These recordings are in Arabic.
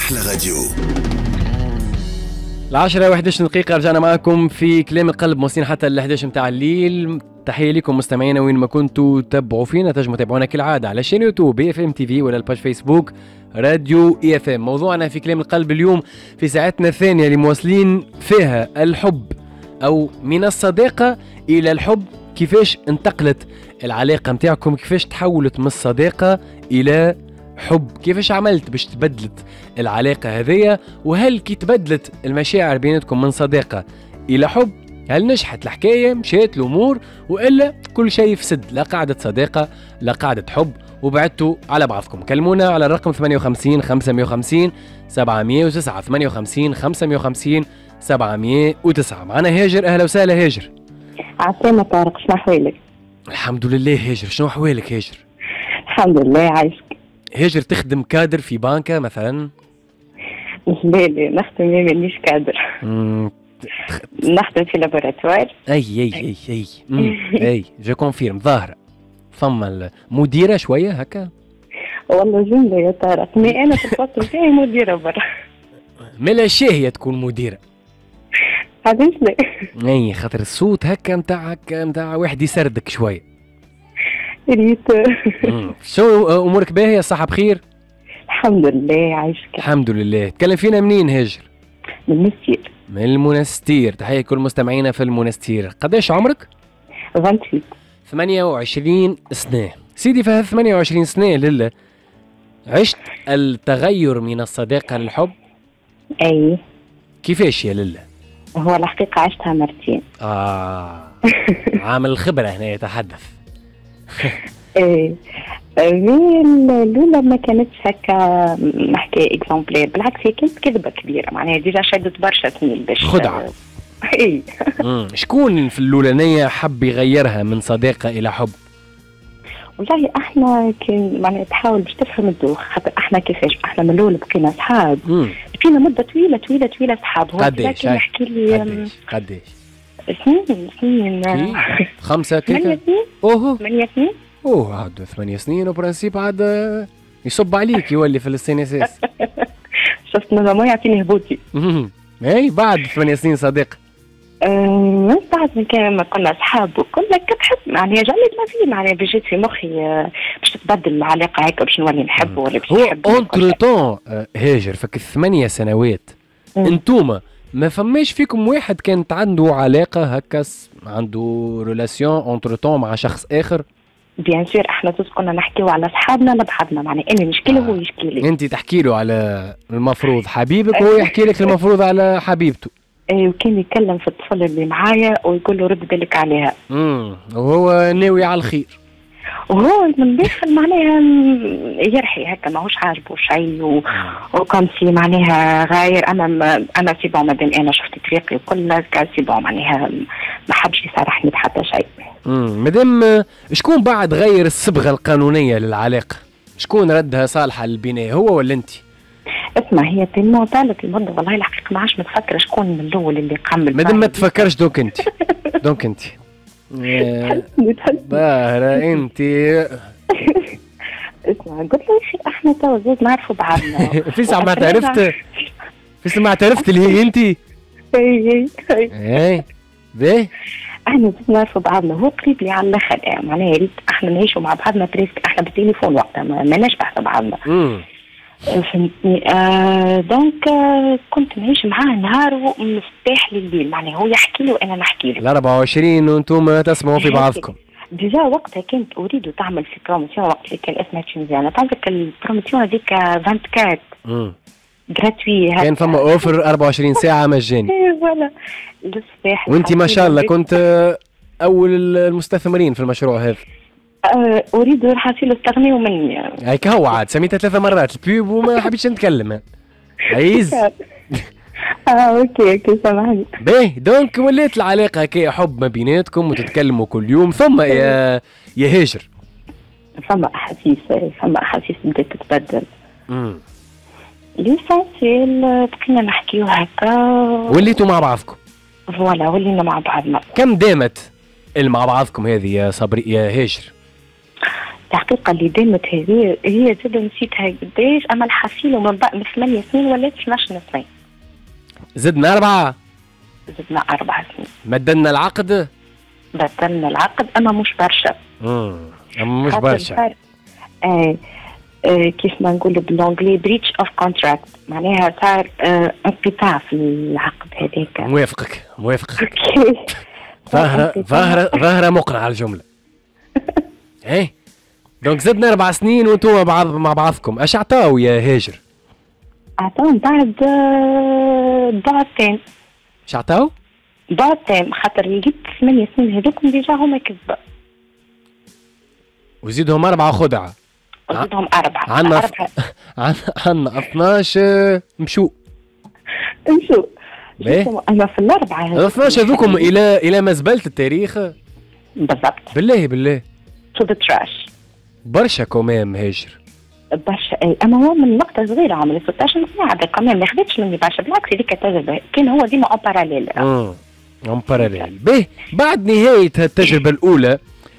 أحلى راديو. 10:11 رجعنا معكم في كلام القلب، موصلين حتى ال 11 متاع الليل. تحية لكم مستمعينا وين ما كنتوا تتابعوا فينا. تنجموا تتابعونا كالعادة على شين يوتيوب BFM TV ولا الباج فيسبوك راديو EFM. موضوعنا في كلام القلب اليوم في ساعتنا الثانية اللي مواصلين فيها الحب، أو من الصداقة إلى الحب. كيفاش انتقلت العلاقة متاعكم؟ كيفاش تحولت من الصداقة إلى حب؟ كيفاش عملت باش تبدلت العلاقة هذية؟ وهل كي تبدلت المشاعر بيناتكم من صداقة إلى حب، هل نجحت الحكاية؟ مشيت الأمور وإلا كل شيء فسد؟ لا قاعدة صداقة لا قاعدة حب وبعدتوا على بعضكم. كلمونا على الرقم 58 550 709 58 550 709. معنا هاجر. أهلا وسهلا هاجر. عسلامة طارق، شنو أحوالك؟ الحمد لله هاجر. شنو أحوالك هاجر؟ الحمد لله عايشك. هاجر تخدم كادر في بنكة مثلا؟ لا نخدم مانيش كادر. نخدم في لابوراتوار. اي جو كونفيرم. ظاهرة ثم المديرة شوية هكا. والله جملة يا طارق، مي أنا في الوقت نتاعي مديرة برا. ملا شاهية تكون مديرة. علاش لا؟ اي خاطر الصوت هكا متاع واحد يسردك شوية. ريت. شو أمورك باهية؟ الصحة بخير؟ الحمد لله عايشك. الحمد لله. تكلم فينا منين هاجر؟ من المنستير. من المنستير. تحية كل مستمعينا في المنستير. قداش عمرك؟ 28. 28 سنة. سيدي في هذه 28 سنة لله عشت التغير من الصداقة للحب؟ أي. كيفاش يا لله؟ هو الحقيقة عشتها مرتين. عامل الخبرة هنا يتحدث. ايه الأولى ما كانتش هكا نحكي اكزامبلير، بالعكس هي كانت كذبة كبيرة، معناها ديجا شدت برشا سنين باش خدعة. اي. شكون في الأولانية حب يغيرها من صداقة إلى حب؟ والله احنا كان معناها تحاول باش تفهم الدوخ، خاطر احنا كيفاش احنا من الأول بقينا أصحاب، بقينا مدة طويلة أصحاب. قداش؟ نحكي لي قداش؟ سنين 5 كيكا؟ 8 سنين. اوه 8 سنين. عاد 8 سنين وبرانسيب عاد يصب عليك يولي في السينيسيس. شفت ما يعطيني هبوطي. اي بعد 8 سنين صديق. من بعد ما كنا اصحاب وكنا كتحس معناها جملت ما في معناها بيجيت في مخي باش تتبدل العلاقه هكا باش نولي نحبه ولا باش نحبه. هو اونتر طون هاجر فك 8 سنوات انتوما ما فماش فيكم واحد كانت عنده علاقه هكا، عنده ريلاسيون اونتر طون مع شخص اخر؟ بيان سور احنا توس كنا نحكيو على اصحابنا لبعضنا، معناها انا نشكي له وهو يشكي لي. انت تحكي له على المفروض حبيبك وهو يحكي لك المفروض على حبيبته. اي وكان يتكلم في الطفل اللي معايا ويقول له رد بالك عليها. وهو ناوي على الخير، وهو من داخل معناها يرحي هكا ماهوش عاجبه شيء وكان سي معناها غاير. انا سي بون مادام انا شفت طريقي وكل كان سي بون معناها ما حبش يصارحني بحتى شيء. مادام شكون بعد غير الصبغه القانونيه للعلاقه؟ شكون ردها صالحه للبناء، هو ولا انت؟ اسمع هي تنمو طالت المده والله الحقيقه ما عادش متفكره شكون من الاول اللي قام. مادام ما تفكرش دوك انت باهرة انت. اسمع قلت له يا احنا توا زاد نعرفوا بعضنا. في ساعة ما عرفت اللي هي انت. اي باهي احنا زاد نعرفوا بعضنا، هو قريب لي على الاخر معناها يا ريت احنا نعيشوا مع بعضنا بريسك، احنا بالتليفون وقتها ما نشبح بعضنا. فهمتني. دونك كنت نعيش معاه نهار ومستاح لليل، معناها هو يحكي لي وانا نحكي له. 24 وانتم تسمعوا في بعضكم. ديجا وقتها كانت اريد تعمل في بروموسيون وقت اللي كان اسمها تشينزيانا، تعرفك البروموسيون هذيك 24 جراتوي كان فما اوفر 24 ساعه مجاني. فوالا للصباح. وانت ما شاء الله كنت اول المستثمرين في المشروع هذا. اريد الحصيل استغنيوا مني. هيك هو عاد سميتها 3 مرات البيوب وما حبيتش نتكلم. عايز اوكي سامحني. باهي دونك ولات العلاقه هكا حب ما بيناتكم وتتكلموا كل يوم. ثم يا هاجر فما احاسيس بدات تتبدل. ليسانسيال بقينا نحكيو هكا وليتوا مع بعضكم. فوالا ولينا مع بعضنا. كم دامت مع بعضكم هذه يا صبري يا هاجر؟ الحقيقه اللي دامت هذه هي زاد نسيتها قداش، اما الحصيله من بعد من 8 سنين ولات 12 سنه. زدنا 4. زدنا 4 سنين. مدلنا العقد. بدلنا العقد اما مش برشا. اما مش برشا. كيف ما نقول بالانجلي بريتش اوف كونتراكت، معناها صار انقطاع في العقد هذاك. موافقك. ظاهرة مقنعة الجملة. ايه دونك زدنا 4 سنين وانتم مع بعضكم، اش عطاو يا هاجر؟ عطاهم بعد ضعف تام. اش عطاو؟ ضعف تام، خاطر لقيت 8 سنين هذوكم ديجا هما كذبة. وزيدهم 4 خدعة. وزيدهم 4. عنا 12 مشو. انا في الاربعه هذوك 12 هذوكم الى ما زبلت التاريخ بالضبط. بالله تو ذا تراش برشا كومام هاجر برشا. اي اما هو من نقطه صغيره عمل 16 سنه هذا كمان ما خدتش مني برشا، بالعكس هذيك تجربه كان هو ديما اون باراليل. اون باراليل. به بعد نهايه التجربه الاولى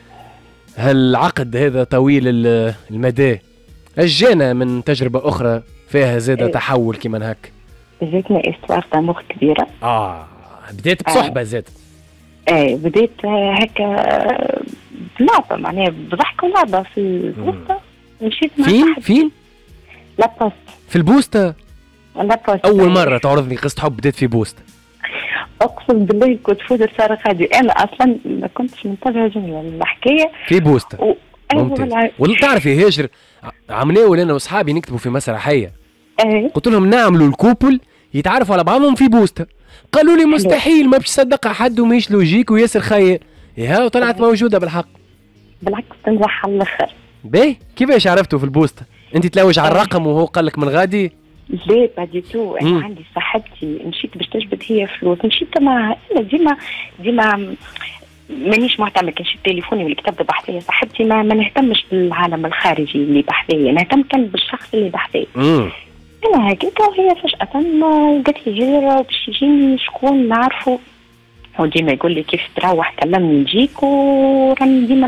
هالعقد هذا طويل المدى اجانا من تجربه اخرى فيها زاده تحول كيما هكا. جاتنا استوار مخ كبيرة. بديت بصحبة زاد. بديت هكا بلعبة، معناها بضحك ولعبة في البوسطة. مشيت مع فين؟ لا بوست. في البوسطة؟ لا بوست. أول مرة تعرضني قصة حب بديت في بوسطة. أقسم بالله كنت فوزر صارخ هذه، أنا أصلا ما كنتش منتبهة جملة الحكاية. في بوسطة. ممتاز. والله تعرف يا هاجر عملناول أنا وأصحابي نكتبوا في مسرحية. قلت لهم نعملوا الكوبل يتعرفوا على بعضهم في بوسطة. قالوا لي مستحيل، ما باش تصدق حد وماهيش لوجيك وياسر خير. ياها وطلعت موجودة بالحق. بالعكس تنجح على الاخر. باهي كيفاش عرفتوا في البوسطة؟ انت تلوج على الرقم وهو قال لك من غادي؟ لا با تو، انا عندي صاحبتي مشيت باش تجبد هي فلوس، مشيت معها ديما مانيش معتمد، كان شي تليفوني واللي كتب بحثيه صاحبتي ما نهتمش بالعالم الخارجي اللي بحثيه، نهتم كان بالشخص اللي بحثيه. انا هكاك وهي فجأة قالت لي هيرا باش يجيني شكون نعرفه، هو ديما يقول لي كيف تروح كلمني نجيك، وراني ديما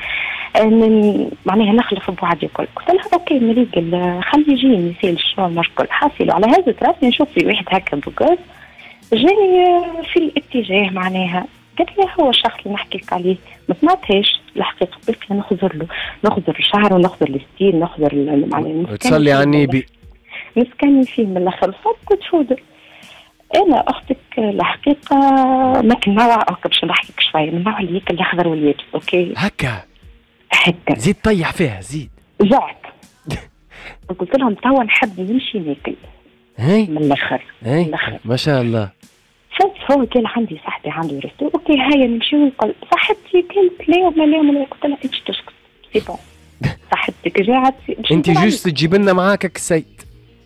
معناها نخلف بوعدي الكل. قلت لها اوكي مريقل خلي يجيني يسال الشغل مش كل حاصل. على هذا راسي نشوف في واحد هكا بوكاز جاني في الاتجاه، معناها قالت لي هو الشخص اللي نحكي لك عليه. ما سمعتهاش الحقيقه، قلت له نخضر الشعر ونخضر الستيل نخضر معناها تصلي على النبي مسكني فيه من الاخر صدقت فودر. انا اختك الحقيقه ما كان نوع باش نحكي لك شويه من النوع اللي الاخضر واليابس. اوكي هكا زيد طيح فيها زيد زعت. قلت لهم توا نحب نمشي ناكل من الاخر. ما شاء الله. فات هو كان عندي صاحبي عنده ريستو، اوكي هيا نمشيو نقول صاحبتي كانت لا وما قلت لها انت تسكت سي بون صاحبتك جاعت انت جوست تجيب لنا معاك السيد.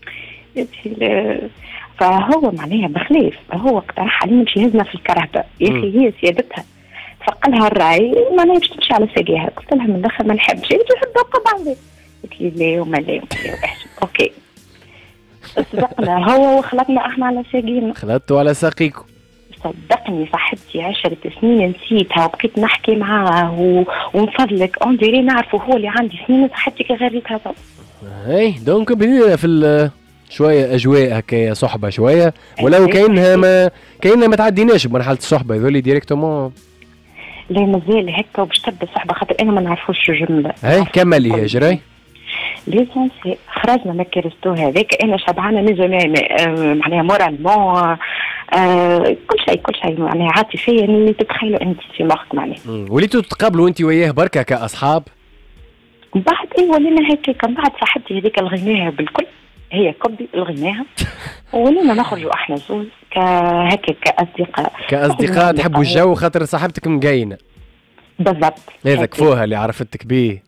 فهو معناها بخلاف هو اقترح علي نمشي هزنا في الكرهبه، يا اخي هي سيادتها فقلها الراي معناها باش تمشي على ساقيها. قلت لها من الاخر ما نحبش، انت تحب بعض. قلت لي لا وما لا اوكي صدقنا هو وخلطنا احنا على ساقينا. خلطتوا على ساقيكم. صدقني صاحبتي 10 سنين نسيتها وبقيت نحكي معاه ونفضلك انديري نعرفه هو اللي عندي سنين صاحبتي غيرتها تو. دونك بدينا في شويه اجواء هكايا صحبه شويه، ولو كاينها ما تعديناش بمرحله الصحبه يذولي ديريكتومون. لا مازال هكا وباش تبدا الصحبه خاطر انا ما نعرفوش الجمله. كمل يا هاجر. ليسونسي خرجنا من الكريستو هذاك، انا شبعانه من زمان معناها مورالمون كل شيء معناها عاطفيا اللي تتخيلوا انت في مخك معناها. وليتوا تتقابلوا انت وياه بركه كاصحاب؟ بعد ولينا هيك بعد صاحبتي هذيك الغناها بالكل، هي كبي الغناها ولينا نخرجوا احنا زوز هكا كاصدقاء تحبوا الجو خاطر صاحبتك مقينه. بالضبط هذا كفوها اللي عرفتك بيه.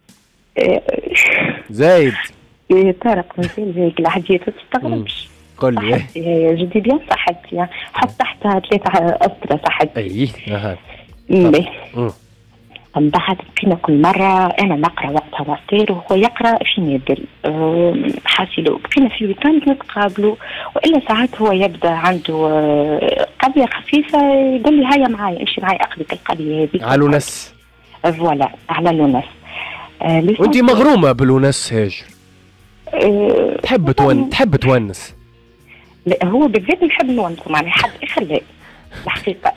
زايد طارق مازال زيك الحديث ما تستغربش. قل لي هي جدي بيان صاحبتي، حط تحتها 3 أسرة صاحبتي. من بعد بقينا كل مرة أنا نقرأ وقتها ماستير وهو يقرأ في نادل حاسلو، بقينا في الويكاند نتقابلوا، وإلا ساعات هو يبدأ عنده قضية خفيفة يقول لي هيا معايا امشي معايا أخذك القضية هذه على لونس. فوالا على لونس. وانت مغرومه بالونس هاجر؟ تحب تونس؟ لا هو بالذات نحب نونسو معناها حد اخر لا الحقيقه.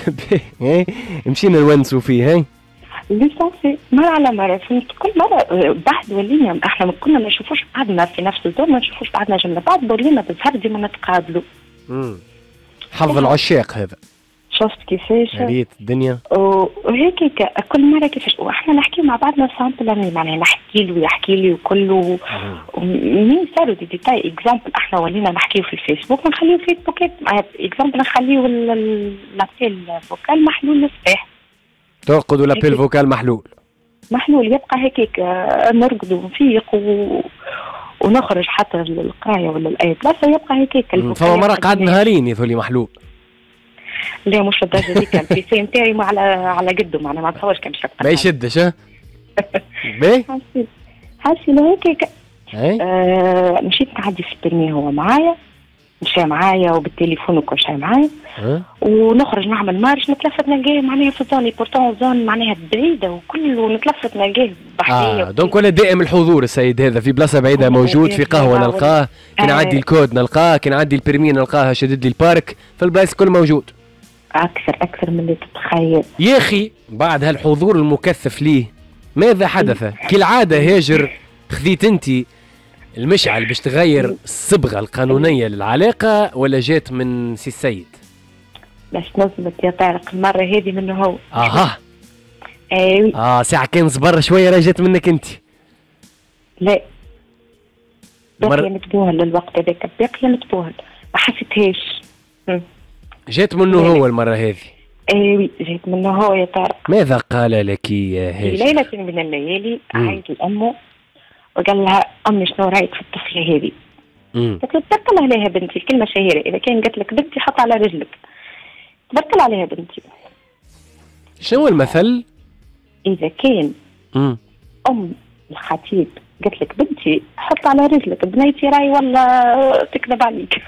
مشينا نونسو فيه هاي ليسونسي مرة على مرة، فهمت؟ كل مرة بعد ولينا احنا كنا ما نشوفوش بعضنا في نفس الدور، ما نشوفوش بعضنا جنب بعض، ولينا بالظهر ديما نتقابلوا. حظ العشاق هذا. شفت كيفاش؟ ريت الدنيا. وهيك كل مرة كيفاش واحنا نحكي مع بعضنا سامبل، معناها نحكي له ويحكي لي وكله. مين صاروا دي ديتاي اكزامبل احنا ولينا نحكيو في الفيسبوك، نخليو فيسبوكات اكزامبل، نخليو لابيل فوكال محلول الصباح. ترقدوا لابيل فوكال محلول يبقى هيك نرقد ونفيق ونخرج حتى للقرايه ولا لاي بلاصه، يبقى هيك. فما مرة قعد نهارين يثولي محلول. لا مش الدرجه دي، كان البيسي نتاعي على قده، معناها ما نتصورش كان شق ما يشدش. ها باهي حاسي هيك. مشيت نعدي في البرمي، هو معايا مشى معايا وبالتليفون وكل شيء معايا، ونخرج نعمل مارش، نتلفت نلقاه معناها في زوني بورتون زون معناها بعيده وكل، ونتلفت نلقاه بحريه. دونك ولا دائم الحضور السيد هذا في بلاصه بعيده موجود، في قهوه نلقاه، كي نعدي الكود نلقاه، كي نعدي البرمي نلقاه شدد لي البارك، في البلايص كل موجود. اكثر من اللي تتخيل يا اخي. بعد هالحضور المكثف ليه ماذا حدث؟ كالعاده هاجر خذيت انت المشعل باش تغير الصبغه القانونيه للعلاقه، ولا جات من سي السيد؟ باش نظبط يا طارق المره هذه منه هو. ايوه ساعه كان صبر شويه راه جات منك انت. لا باقيه نتبوهل للوقت هذاك، باقيه نتبوهل ما حسيتهاش. جات منه هو المره هذه؟ ايوه جات منه هو يا طارق. ماذا قال لك يا هاجر؟ في ليله من الليالي عيط لامه وقال لها امي شنو رايك في الطفله هذه؟ قلت له تبارك الله عليها بنتي، الكلمه شهيره، اذا كان قالت لك بنتي حط على رجلك. تبارك الله عليها بنتي. شنو المثل؟ اذا كان ام الخطيب قالت لك بنتي حط على رجلك، بنيتي راي ولا تكذب عليك.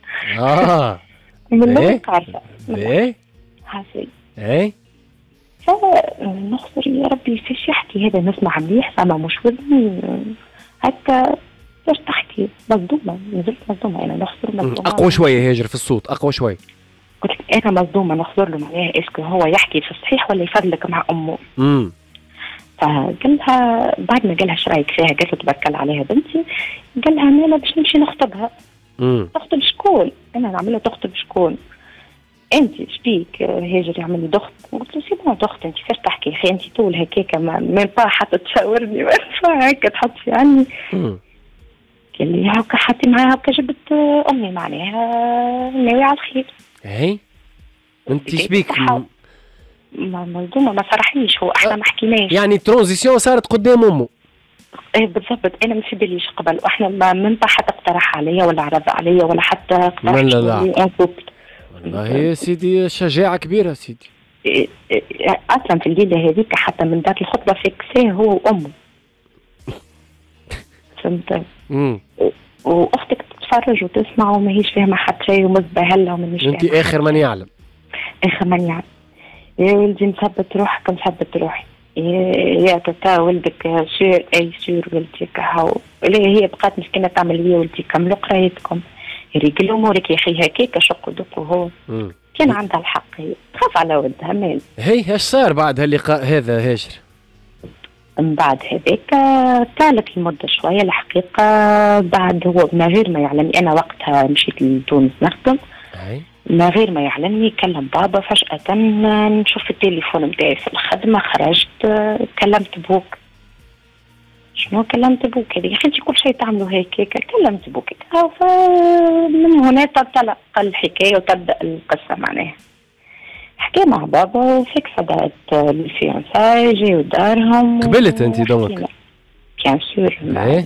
من اللغه عارفه. ايه حاسي. ايه فنخسر يا ربي فاش يحكي هذا، نسمع مليح فما مش ودني هكا. فاش تحكي مصدومه، نزلت مصدومه انا، نخسر مصدومه. اقوى شويه هاجر في الصوت، اقوى شويه. قلت لك انا مصدومه، نخسر له معناها اسكو هو يحكي في الصحيح ولا يفضلك مع امه. فقال لها بعد ما قال لها ايش رايك فيها، قالت له تبارك الله عليها بنتي. قال لها مالا باش نمشي نخطبها. تخطب شكون؟ انا نعملها تخطب شكون؟ انت شبيك هاجر يعمل لي ضغط؟ قلت له سي بون ضغط، انت فاش تحكي يا اخي، انت طول هكاك ما با حتى تشاورني، ما هكا تحط في عني. قال لي هكا حطي معاها هكا، جبت امي معناها ناوي على الخير. اي انت شبيك؟ مصدومه، ما صرحنيش هو، احنا ما حكيناش. يعني ترانزيسيون صارت قدام امه. ايه بالضبط، انا ما في باليش قبل، واحنا ما حتى اقترح عليا ولا عرض عليا ولا حتى اقترح لا والله يا سيدي شجاعه كبيره سيدي. اصلا في الليله هذيك حتى من ذات الخطبه فيكسيه هو وامه. فهمت؟ واختك تتفرج وتسمع وماهيش فاهمه حتى شيء ومزبهله ومانيش فاهمه. انت اخر من يعلم. اخر من يعلم. يا ولدي مثبت روحك، مثبت روحي. يا تتا ولدك سير، اي سير ولدي كهو. هي بقات مسكينه تعمل يا ولدي كملوا قرايتكم، يريق امورك يا اخي، هكاك شق ودق. وهو كان عندها الحق، هي تخاف على ولدها مال. هي اش صار بعد هاللقاء هذا هاجر؟ من بعد هذاك طالت المده شويه الحقيقه، بعد هو من غير ما يعلمني، انا وقتها مشيت لتونس نخدم، من غير ما يعلمني كلم بابا فجأة، نشوف التليفون نتاعي في الخدمة، خرجت كلمت بوك. شنو كلمت بوك هذه يا اخي، انت كل شيء تعملوا هيك، كلمت بوك. فمن هنا تنطلق الحكاية وتبدأ القصة معناها. حكي مع بابا وفيك صدقت الفيانساي، جاي ودارهم. قبلت انت دومك؟ بيان سور.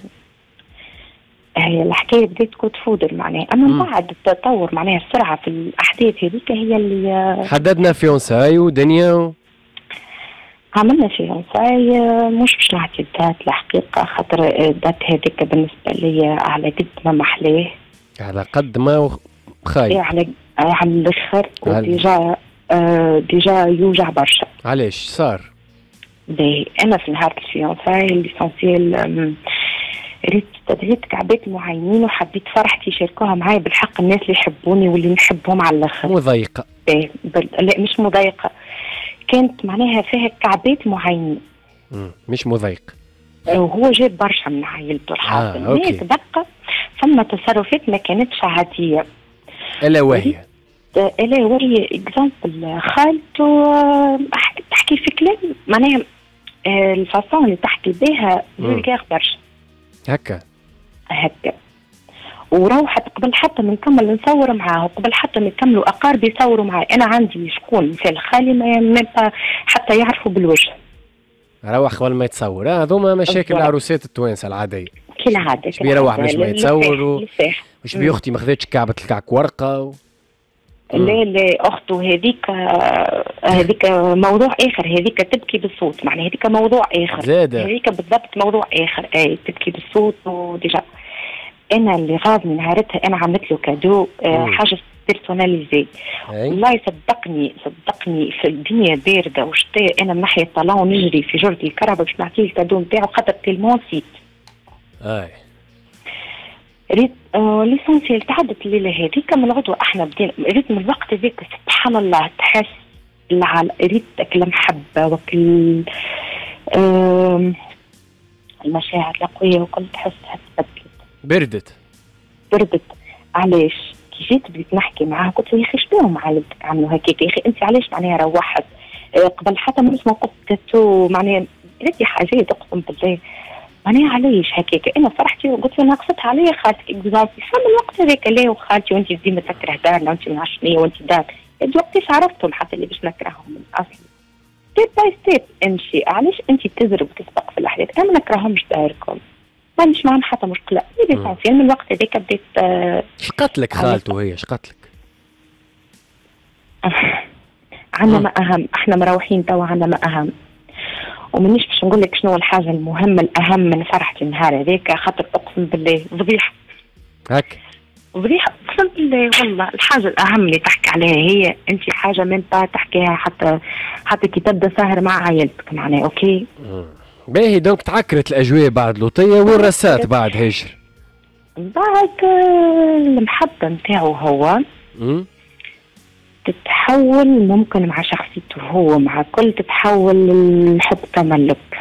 هي الحكايه بدات تكون تفوضل معناها، اما من بعد التطور معناها السرعه في الاحداث هذيك هي اللي حددنا فيونساي ودنيا عملنا فيونساي. مش باش نعطي الدات الحقيقه، خاطر الدات هذيك بالنسبه لي على قد ما محلاه، على قد ما خايف، على الاخر، وديجا ديجا يوجع برشا. علاش صار؟ باهي انا في نهار الفيونساي ليسونسيال ريت كعبات معينين وحبيت فرحتي يشاركوها معايا بالحق الناس اللي يحبوني واللي نحبهم على الاخر. مضايقه؟ لا مش مضايقه، كانت معناها فيها كعبات معينين. مش مضايق. وهو جاب برشا من عائلته الحاصل. الناس بقى ثم تصرفات ما كانتش عاديه. الا وهي اكزامبل خالته تحكي في كلام معناها الفاصون اللي تحكي بها فولغار برشا هكا. وروحت قبل حتى ما نكمل نصور معاه، قبل حتى ما يكملوا اقاربي يصوروا معاه. انا عندي شكون مثال خالي ما حتى يعرفوا بالوجه. روح قبل ما يتصور. هذوما مشاكل العروسات التوانسه العاديه كالعاده. مش بيروح باش ما يتصور مش بيختي ما خذتش كعبه الكعك ورقه لا اخته هذيك موضوع اخر. هذيك تبكي بالصوت معناها هذيك موضوع اخر. هذيك بالضبط موضوع اخر. تبكي بالصوت. وديجا انا اللي غاضني نهارتها انا عملت له كادو حاجه بيرسوناليزي. والله صدقني في الدنيا بارده وشتاء انا من ناحيه الطالون نجري في جردي الكهرباء باش نعطيه الكادو نتاعو خاطر تيلمون سيت. ريت ليسونسيال تعدت الليله هذيك من الغدوه احنا بدينا ريت من الوقت هذاك سبحان الله تحس ريت المحبه وكل المشاعر القويه وكل تحسها تبدلت. بردت. علاش؟ كي جيت بديت نحكي معاه قلت له يا اخي شبيهم عائلتك عملوا هكاك؟ يا اخي انت علاش معناها روحت قبل حتى ما نسمع قصته معناها ريت حاجات اقسم بالله معناها علاش هكاك؟ انا فرحتي وقلت له ناقصتها عليا خالتك اكزامبل فما الوقت هذاك لا وخالتي وانت ديما تكره دارنا وانت من عشرية وانت دار وقتاش عرفتهم حتى اللي باش نكرههم من الاصل. ستيب باي ستيب امشي. علاش انت تزرب وتسبق في الاحداث؟ انا ما نكرهمش داركم ما عنديش معهم حتى مشكله. من الوقت هذاك بديت شقتلك خالته هي شقتلك عندنا ما اهم. احنا مروحين توا عندنا ما اهم ومانيش باش نقول لك شنو الحاجه المهمه الاهم من فرحتي النهار هذاك خاطر اقسم بالله فضيحه هك فضيحه اقسم بالله. والله الحاجه الاهم اللي تحكي عليها هي انت حاجه من تحكيها حتى كي تبدا سهر مع عائلتك معناها اوكي. باهي دونك تعكرت الاجواء بعد لوطيه والرسات بعد هجر بعد المحبه نتاعو هو تتحول ممكن مع شخصيته هو مع كل تتحول الحب تملك.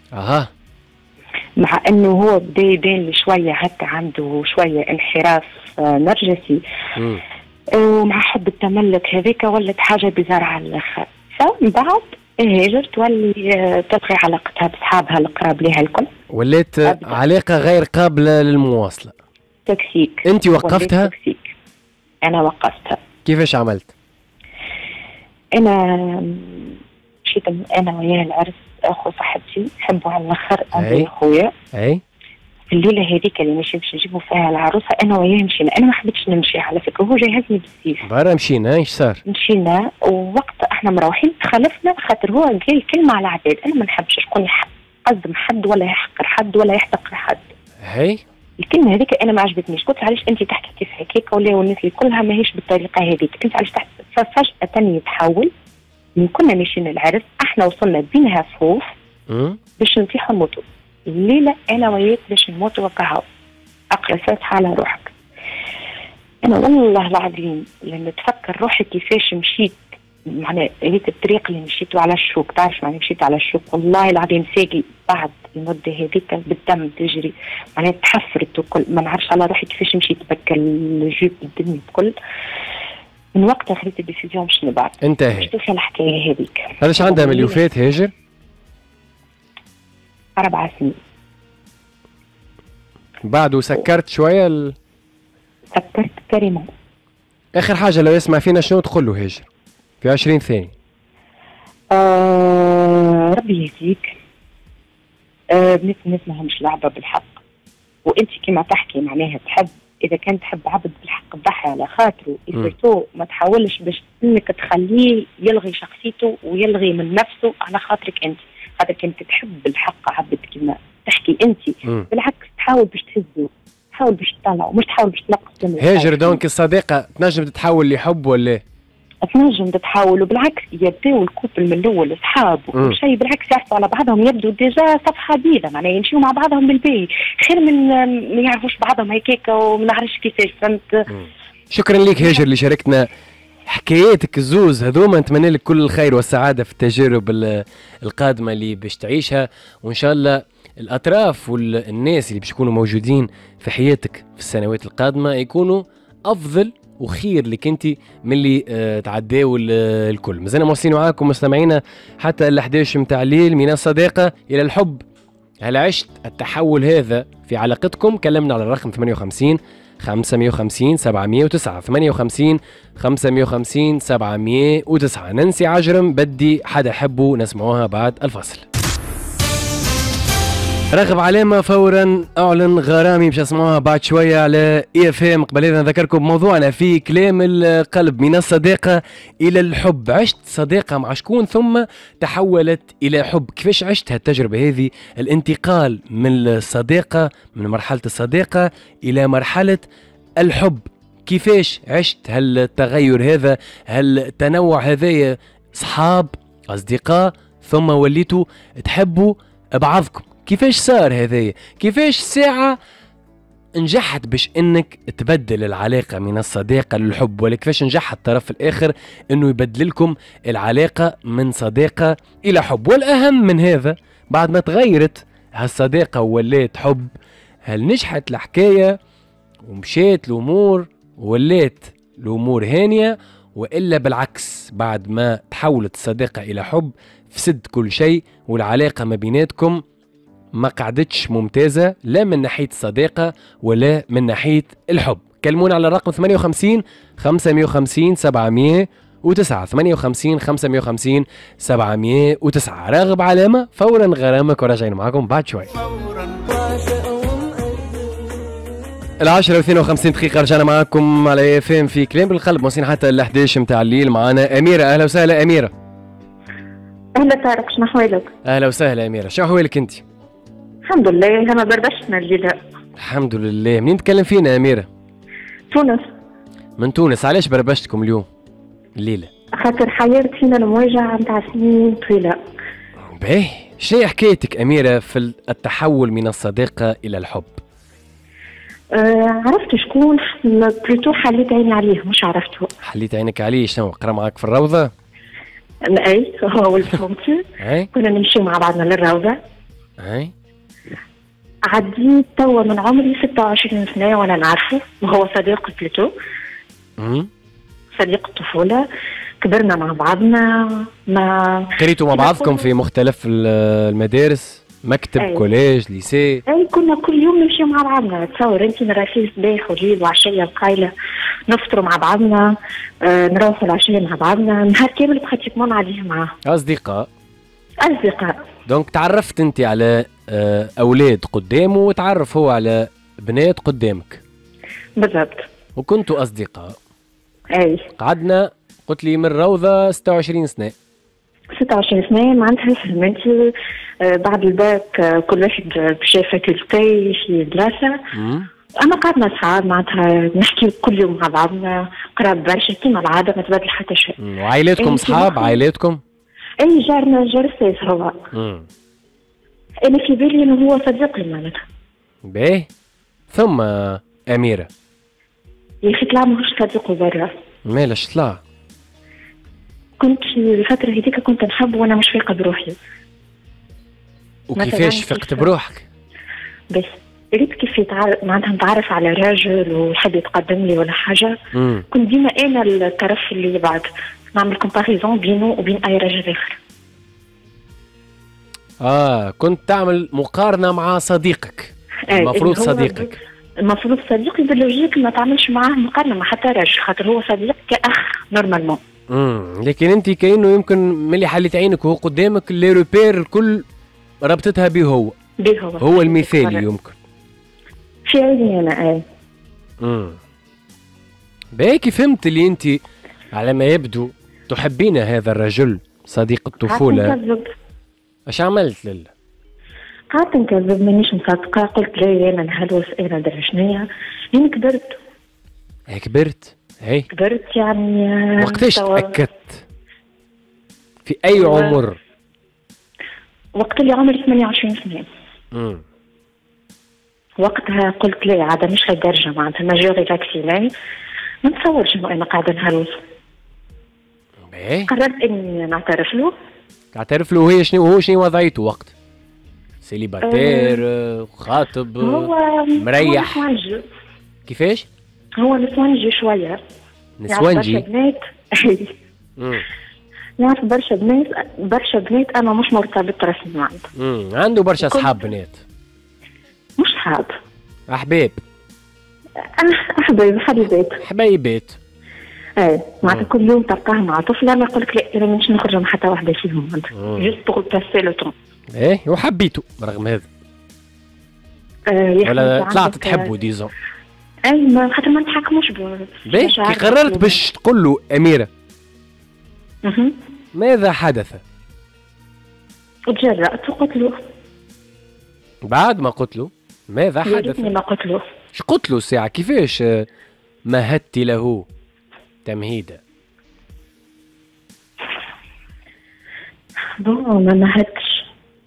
مع انه هو بدا يبان لي شويه هكا عنده شويه انحراف نرجسي ومع حب التملك هذيك ولت حاجه بزرعه على الاخر. فمن بعد هاجر تولي تلغي علاقتها بصحابها القراب لها الكل ولات علاقه غير قابله للمواصله. تكسيك. انت وقفتها؟ تكسيك. انا وقفتها. كيفاش عملت؟ انا مشيت انا وياه العرس اخو صاحبتي نحبه على الاخر ابي خويا. في الليله هذيك اللي ماشي باش نجيبوا فيها العروسه انا وياه مشينا. انا ما حبيتش نمشي على فكره هو جهزني بالسيف برا مشينا. ايش صار؟ مشينا ووقت احنا مروحين تخلفنا خاطر هو قال كلمه على عباد. انا ما نحبش شكون يقدم حد ولا يحقر حد ولا يحتقر حد. الكلمه هذيك انا ما عجبتنيش. قلت علاش انت تحكي كيف هكاك ولا والناس اللي كلها ماهيش بالطريقه هذيك؟ انت علاش فجاه يتحول من كنا ماشيين العرس احنا وصلنا بينها صفوف باش نطيحوا نموتوا الليله انا وياك باش نموتوا وكهو اقرا فاتحه على روحك. انا والله العظيم لما تفكر روحي كيفاش مشيت معناها هذيك الطريق اللي مشيتوا على الشوك تعرف معناها مشيت على الشوك والله العظيم ساقي بعد المده هذيك بالدم تجري معناها تحفرت وكل ما نعرفش على روحي كيفاش مشيت بكى الجيب الدنيا بكل. من وقتها خذيت الديسيزيون باش نبعد. انتهي. باش توصل الحكايه هذيك. علاش عندها مليوفات هاجر؟ 4 سنين. بعد سكرت شويه سكرت كريمه. اخر حاجه لو يسمع فينا شنو تقول له هاجر في 20 ثانيه؟ ربي يهديك. بنات الناس ماهمش لعبه بالحق وانت كما تحكي معناها تحب اذا كان تحب عبد بالحق ضحي على خاطره إذا ما تحاولش باش انك تخليه يلغي شخصيته ويلغي من نفسه على خاطرك انت. خاطرك انت تحب بالحق عبد كما تحكي انت بالعكس تحاول باش تهزه تحاول باش تطلعه مش تحاول باش تنقص منه. هاجر دونك الصديقه تنجم تتحول لحب ولا؟ تنجم تتحاول. وبالعكس يبداو الكوبل من الاول اصحاب وكل شيء، بالعكس يعرفوا على بعضهم، يبدو ديجا صفحه جديده معناها يمشيوا مع بعضهم بالبي، خير من ما يعرفوش بعضهم هيك وما نعرفش كيفاش. فهمت؟ شكرا لك هاجر اللي شاركتنا حكاياتك الزوز هذوما. نتمنى لك كل الخير والسعاده في التجارب القادمه اللي باش تعيشها، وان شاء الله الاطراف والناس اللي باش يكونوا موجودين في حياتك في السنوات القادمه يكونوا افضل وخير لك انت من اللي تعداو الكل. مازلنا موصلين معاكم مستمعينا حتى ال11 متاع الليل، من الصداقه الى الحب. هل عشت التحول هذا في علاقتكم؟ كلمنا على الرقم 58 550 709 58 550 709. نانسي عجرم بدي حدا حبه، نسمعوها بعد الفصل. رغب علامة فورا اعلن غرامي، مش اسمعوها بعد شوية على EFM. قبل هذا نذكركم موضوعنا في كلام القلب، من الصداقة الى الحب. عشت صداقة مع شكون ثم تحولت الى حب؟ كيفاش عشت هالتجربة هذه، الانتقال من الصداقة، من مرحلة الصداقة الى مرحلة الحب؟ كيفاش عشت هالتغير هذا، هالتنوع هذايا؟ صحاب، اصدقاء، ثم وليتوا تحبوا بعضكم. كيفاش صار هذايا؟ كيفاش ساعة نجحت باش انك تبدل العلاقة من الصداقة للحب؟ ولا كيفاش نجح الطرف الاخر انه يبدل لكم العلاقة من صداقة الى حب؟ والاهم من هذا، بعد ما تغيرت هالصداقة وولات حب، هل نجحت الحكاية ومشيت الامور وولات الامور هانية، والا بالعكس بعد ما تحولت الصداقة الى حب فسد كل شيء والعلاقة ما بيناتكم ما قعدتش ممتازة، لا من ناحية الصداقة ولا من ناحية الحب؟ كلمونا على الرقم 58 550 709 58 550 709. راغب علامة فورا غرامك، وراجعين معاكم بعد شوي. 10:52 دقيقة رجعنا معاكم على EFM في كلام بالقلب، موصلين حتى ال11 متاع الليل. معانا أميرة. أهلا وسهلا أميرة. أهلا طارق، شنو أحوالك؟ أهلا وسهلا أميرة، شنو أحوالك أنت؟ الحمد لله، أنا بردشتنا الليلة. الحمد لله. منين تكلم فينا أميرة؟ تونس. من تونس. علاش بربشتكم اليوم الليلة؟ خاطر حيرت فينا المواجهة نتاع سنين طويلة. باهي، شنو حكايتك أميرة في التحول من الصداقة إلى الحب؟ عرفت شكون بلوتو حليت عيني عليه، مش عرفته. حليت عينك عليه؟ شنو قرا معاك في الروضة؟ اي هو الفهمتي. كنا نمشيو مع بعضنا للروضة. اي عديت توا من عمري 26 سنة وانا نعرفه، وهو صديق بلوتو. صديق الطفولة، كبرنا مع بعضنا. ما قريتوا مع بعضكم في مختلف المدارس، مكتب، كوليج، ليسي؟ اي كنا كل يوم نمشي مع بعضنا. تصور انت نراسي صباح وليل وعشيه القايله، نفطروا مع بعضنا، نروحوا العشيه مع بعضنا، نهار كامل براتيكمون عليه معاه. اصدقاء. دونك تعرفت انت على اولاد قدامه وتعرف هو على بنات قدامك. بالضبط. وكنتوا اصدقاء. اي. قعدنا قلت لي من روضه 26 سنه. 26 سنة معناتها فهمتي. بعد الباك كل واحد مشى فاكولتي في دراسة. أما قعدنا أصحاب معناتها نحكي كل يوم مع بعضنا، قراب برشا كيما العادة، ما تبدل حتى شيء. وعائلاتكم صحاب؟ عائلاتكم؟ أي جارنا جار السيس هو. أنا في بالي إنه هو صديقي معناتها. باهي. ثم أميرة. يا أخي طلع ماهوش صديقه برا. مالاش طلع؟ كنت في الفترة هذيك كنت نحب وانا مش فايقة بروحي. وكيفاش فقت بروحك؟ بس ريت كيف معناتها نتعرف على راجل ويحب يتقدم لي ولا حاجة. كنت ديما انا الطرف اللي يبعد، نعمل كومباريزون بينه وبين اي راجل اخر. كنت تعمل مقارنة مع صديقك. المفروض صديقك. المفروض صديقي باللوجيك ما تعملش معاه مقارنة مع حتى راجل، خاطر هو صديق كأخ نورمالمون. لكن انت كأنه يمكن ملي حليت عينك وهو قدامك لي روبير الكل ربطتها به هو. هو المثالي يمكن. في عيني انا. باهي، فهمت اللي انت على ما يبدو تحبين هذا الرجل صديق الطفولة. اش عملت لله؟ قعدت نكذب، مانيش مصدقة، قلت لا انا نهلوس انا درا شنيا، لين كبرت. كبرت؟ هي كبرت يعني. وقتاش تأكدت؟ في أي عمر؟ وقت اللي عمري 28 سنة. وقتها قلت لا عاد مش هالدرجة، معناتها ماجوري فاكسيني، ما نتصورش انه انا قاعدة نهرس. قررت اني نعترف له. تعترف له؟ وهي شنو وضعيته وقت؟ سيليباتير، خاطب، هو مريح؟ هو كيفاش؟ هو نسوانجي شوية. نسوانجي؟ يعرف برشا بنات. يعرف برشا بنات انا مش مرتبط رسمي معاه. عنده برشا اصحاب بنات؟ مش صحاب، احباب. حبايبات. ايه معناتها كل يوم تلقاه مع طفله، ما يقول لك لا انا مش نخرج مع حتى وحده فيهم، جوست بوغ باسي لو طون. ايه وحبيته رغم هذا؟ ولا طلعت تحبه ديزون؟ اي ما خاطر ما نتحكموش باهي كي قررت باش تقول له أميرة ماذا حدث؟ تجرأت وقلت له. بعد ما قلت له ماذا حدث؟ ما قلت له. ايش قلت له الساعة؟ كيفاش مهدت له تمهيدا؟ ما مهدتش.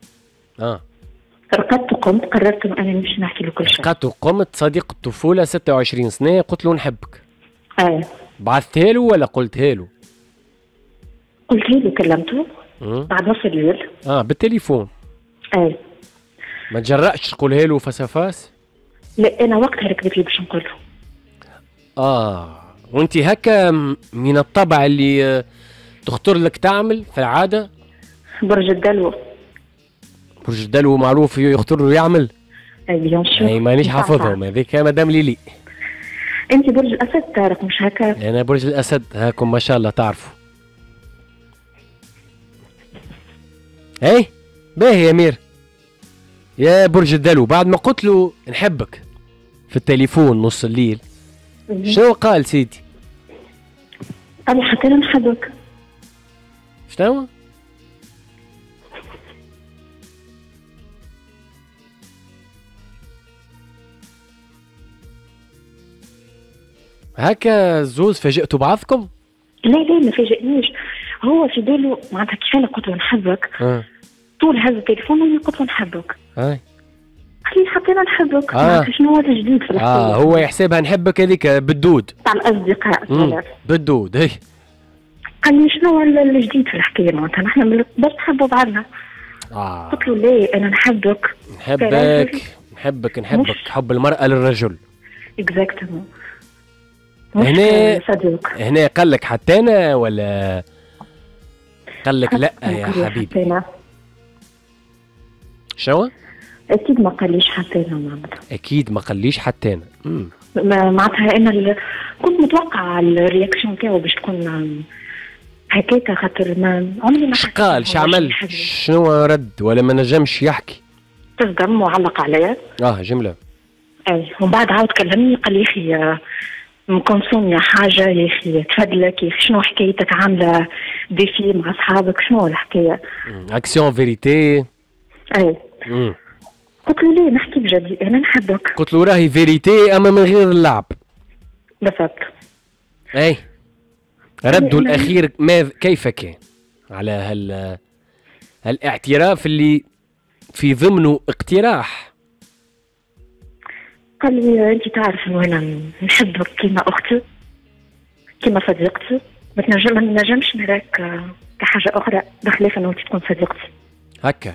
رقدت وقمت، قررت انه انا مش نحكي له كل شيء. رقدت وقمت، صديق الطفولة 26 سنة، قلت له نحبك. بعثتها له ولا قلتها له؟ قلت له، كلمته بعد نص الليل. بالتليفون؟ ما تجرأش تقولها له فاس؟ لا انا وقتها ركبت لي باش نقول له. وانت هكا من الطبع اللي تخطر لك تعمل في العادة؟ برج الدلو. برج الدلو معروف يخطر له يعمل؟ بيان سور. اي مانيش حافظهم هذيك مدام ليلي. انت برج الاسد طارق مش هكا؟ انا برج الاسد، هاكم ما شاء الله تعرفوا. اي باهي يا مير يا برج الدلو، بعد ما قلت له نحبك في التليفون نص الليل شنو قال سيدي؟ قال لي حتى انا نحبك. شنو؟ هكا زوز فاجئتوا بعضكم؟ لا ما فاجئنيش، هو في باله معناتها كيف انا قلت له نحبك طول هذا التليفون وانا قلت له نحبك. قال لي حتى انا نحبك. شنو هو الجديد في الحكايه؟ هو يحسبها نحبك هذيك بالدود تاع الاصدقاء. بالدود. اي قال لي شنو هو الجديد في الحكايه؟ معناتها نحن من الكبار نحبوا بعضنا. قلت له لا انا نحبك. نحبك حب المرأة للرجل. اكزاكتومون. هنا قال لك حتى انا ولا قال لك لا يا حبيبي؟ شو؟ اكيد ما قاليش حتى انا معناتها. اكيد ما قاليش حتى انا. معناتها انا كنت متوقعه الرياكشن تاعو باش تكون هكاكا، خاطر ما عمري ما قال عمل شنو رد ولا ما نجمش يحكي؟ تصدم وعلق عليا. جمله. ومن بعد عاود كلمني قال لي يا اخي مكونسوميا حاجه يا اخي تفضلك يا اخي شنو حكايتك، عامله ديفي مع اصحابك شنو الحكايه؟ اكسيون فيريتي. قلت له ليه نحكي بجد انا نحبك. قلت له راهي فيريتي اما من غير اللعب. بالضبط. رده الاخير كيف كان على هالاعتراف اللي في ضمنه اقتراح؟ قال لي انت تعرف انه انا نحبك كيما اختي كيما صديقتي، ما نجمش نراك كحاجه اخرى بخلاف انه انت تكون صديقتي. هكا؟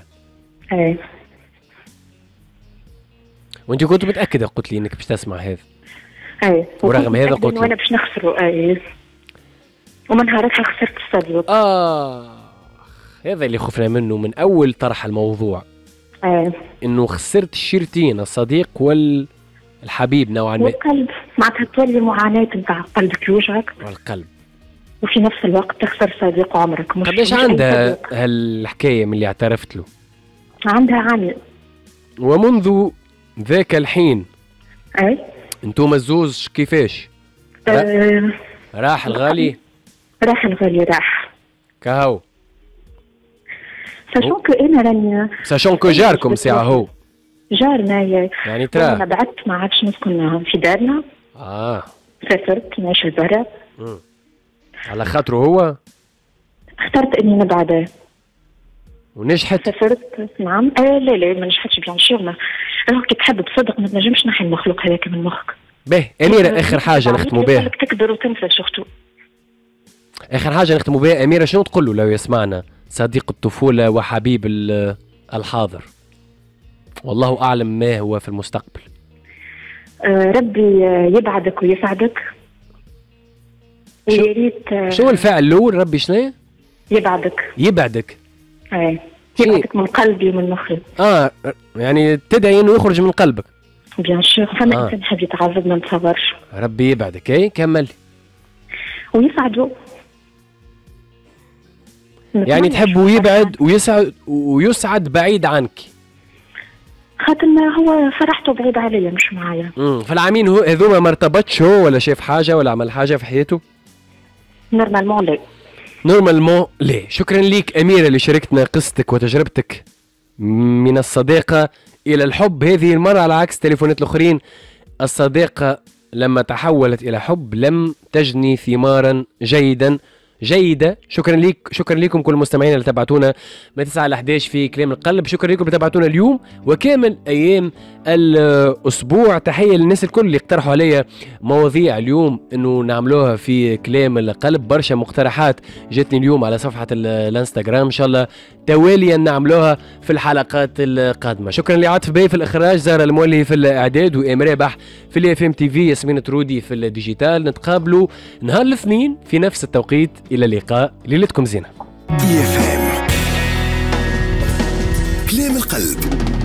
وانت كنت متاكده قلت لي انك باش تسمع هذا؟ ورغم هذا قلت لي وانا باش نخسره. ومن نهارتها خسرت الصديق. هذا اللي خفنا منه من اول طرح الموضوع. انه خسرت الشيرتين، الصديق والحبيب نوعا ما. والقلب، معناتها تولي معاناة نتاع قلبك يوجعك. والقلب. وفي نفس الوقت تخسر صديق عمرك. قداش عندها هالحكاية من اللي اعترفت له؟ عندها عامل. ومنذ ذاك الحين انتم الزوز كيفاش؟ راح الغالي؟ راح الغالي راح. كهو. ساشونكو انا راني ساشونكو جاركم ساعة هو. جارنا يعني ترى انا بعدت ما عادش نسكن في دارنا. سافرت نعيش البرا. على خاطره هو اخترت اني نبعد. ونجحت؟ سافرت نعم. لا ما نجحتش بيان سور. راك كي تحب بصدق ما تنجمش نحي المخلوق هذاك من مخك. باهي أميرة، آخر حاجة نختموا بها. تكبر وتنسى شفتوا. آخر حاجة نختموا بها أميرة، شنو تقول له لو يسمعنا صديق الطفولة وحبيب الحاضر، والله أعلم ما هو في المستقبل؟ ربي يبعدك ويسعدك. ويا ريت. شو الفعل الأول؟ ربي شنو؟ يبعدك. يبعدك. يبعدك من قلبي ومن مخي. يعني تدعي انه يخرج من قلبك. بيان سور. فما انسان حاب يتعذب ما نتصورش. ربي يبعدك. كمل. ويسعدوا. يعني تحبه يبعد ويسعد بعيد عنك. خاطر هو فرحته بعيد عليا مش معايا. في العامين هذوما ما ارتبطش هو ولا شاف حاجه ولا عمل حاجه في حياته؟ نورمالمون لا. نورمالمون لا. شكرا ليك أميرة اللي شاركتنا قصتك وتجربتك من الصداقة إلى الحب. هذه المرة على عكس التليفونات الآخرين، الصداقة لما تحولت إلى حب لم تجني ثمارا جيدة. شكرا ليك، شكرا لكم كل المستمعين اللي تابعتونا من 9 ل 11 في كلام القلب. شكرا لكم اللي تابعتونا اليوم وكامل ايام الاسبوع. تحيه للناس الكل اللي اقترحوا عليا مواضيع اليوم انه نعملوها في كلام القلب. برشا مقترحات جاتني اليوم على صفحه الانستغرام، ان شاء الله تواليا نعملوها في الحلقات القادمه. شكرا لعاطف باي في الاخراج، زهره المولي في الاعداد، وام رابح في الاف ام تي في، ياسمين ترودي في الديجيتال. نتقابلوا نهار الاثنين في نفس التوقيت. إلى اللقاء، ليلتكم زينة. كلام القلب.